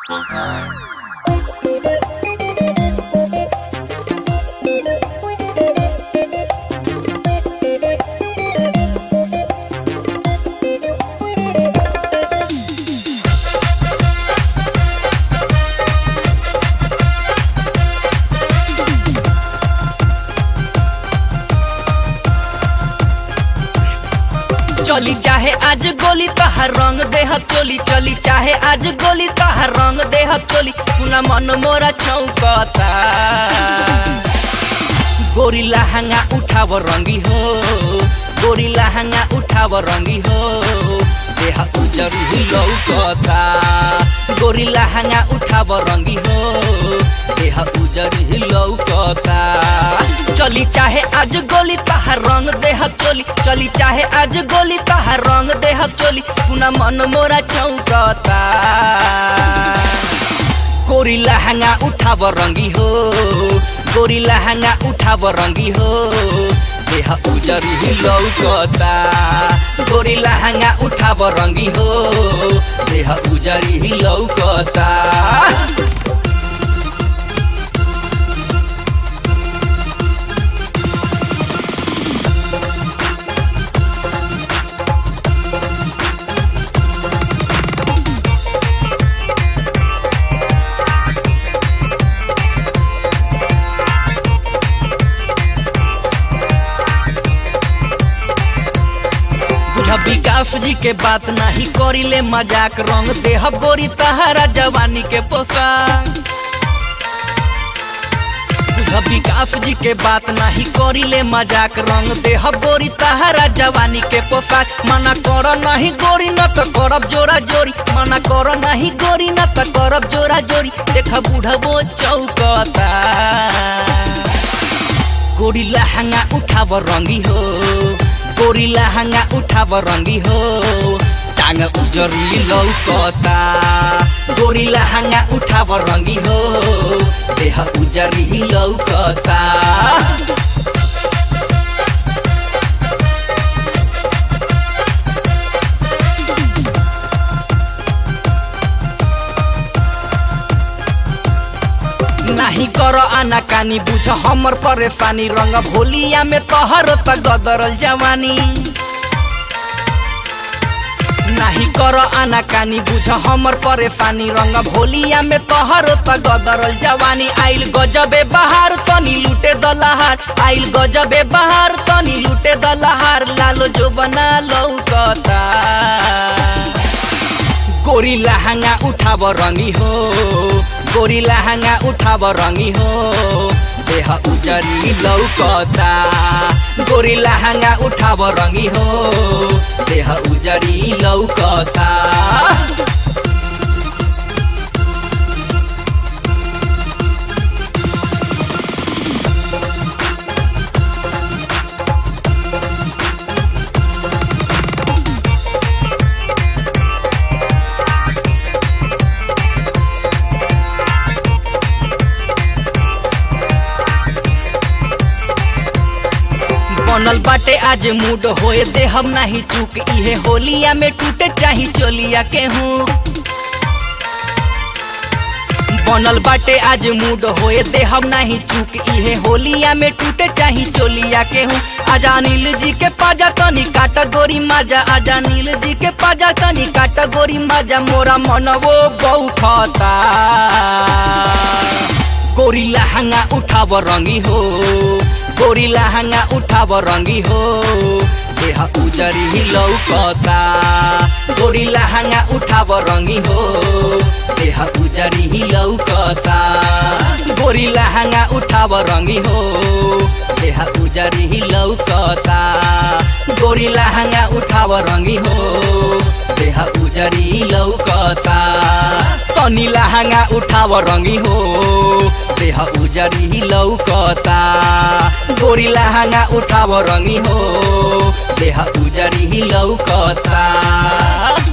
चली चाहे आज गोली तहार रंग देह चोली, चली चाहे आज गोली तहार रंग देह चोली, पुना मन मोरा छौकता। गोरी लहंगा उठाव रंगी हो, गोरी लहंगा उठाव रंगी हो, देह उजरी लौकता। गोरी लहंगा उठाव रंगी हो, देह उजरी लौकता। चली चाहे आज गोली तहार रंग देह चोली, चली चाहे आज गोली तहार रंग देह चोली, पुना मन मोरा छौकता। गोरी लहंगा उठाव रंगी हो, गोरी लहंगा उठाव रंगी हो, देह उजरी लौकता। गोरी लहंगा उठाव रंगी हो, देह उजरी लौकता। विकास जी के बात नहीं करिले मजाक, रंग देह गोरी तहारा जवानी के पोशाक। विकास जी के बात नहीं करिले मजाक, रंग देह गोरी तहारा जवानी के पोशाक। मना कर नहीं गोरी न तो करब जोरा जोरी, मना कर नहीं गोरी न तो करब जोरा जोरी, देख बुढ़बो चौकता। गोरी लहंगा उठाव रंगी हो, गोरी लहंगा उठाव रंगी हो, टांग उजरी लौकता। गोरी लहंगा उठाव रंगी हो, देह उजरी लौकता। नहीं कर आना कानी बुझ हमर परेशानी, रंग भोलिया में तोहर त गदरल जवानी। नहीं कर आना कानी बुझ हमर परेशानी, रंग भोलिया में तोहर त गदरल जवानी। आइल गजबे बहार तनी लूटे दलहार, आइल गजबे बहार तनी लूटे दलहार, लालो जो बना लौकता। गोरी लहंगा उठाव रंगी हो, गोरी लहंगा उठाव रंगी हो, देह उजरी लौकता। गोरी लहंगा उठाव रंगी हो, देह उजरी लौकता। बनल बाटे आज मूड होए दे हम नहीं चूक, इहे होलिया में टूटे चाही चोलिया के हूँ। बनल बाटे आज मूड होए दे हम नहीं चूक, इहे होलिया में टूटे चाही चोलिया के हूँ। आजा नील जी के पाजा तनी काटा गोरी माजा, आजा नील जी के पाजा तनी काटा गोरी माजा, मोरा मनवो बौखता। गोरी लहंगा उठाव रंगी हो, गोरी लहंगा उठाव रंगी हो, देह उजरी लौकता। गोरी लहंगा उठाव रंगी हो, देह उजरी लौकता। गोरी लहंगा उठाव रंगी हो, देह उजरी लौकता। गोरी लहंगा उठाव रंगी हो, देह उजरी लौकता। तनी लहंगा उठाव रंगी हो, देह उजरी लौकता। गोरी लहंगा उठाव रंगी हो, देह उजरी लौकता।